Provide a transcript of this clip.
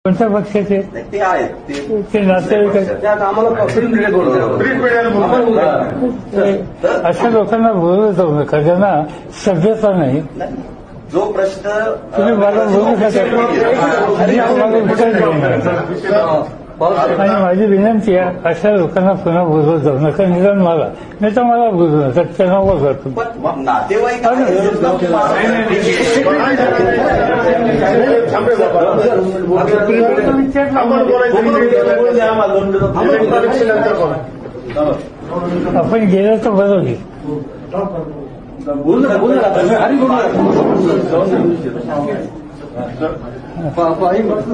कोणत्या पक्षाचे ते आहेत ते नातेवाईक आहेत. अशा लोकांना बोलू जाऊ नका ज्यांना सभ्यता नाही. जो प्रश्न तुम्ही मला बोलू शकता आणि तुम्हाला उत्तर देणार. आणि माझी विनंती आहे अशा लोकांना पुन्हा बोलवत जाऊ नका. निदान मला नाही तर मला बोलू नका. त्यांना वगळतो. नातेवाईक आपण गेलं तर बरं होईल.